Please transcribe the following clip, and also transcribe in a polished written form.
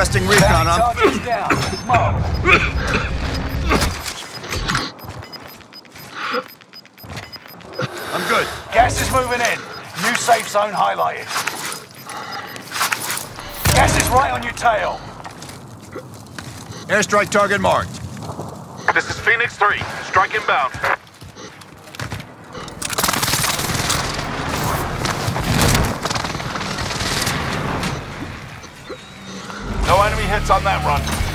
Requesting recon on... Target's down. Mark. I'm good. Gas is moving in. New safe zone highlighted. Gas is right on your tail. Airstrike target marked. This is Phoenix 3. Strike inbound. No enemy hits on that run.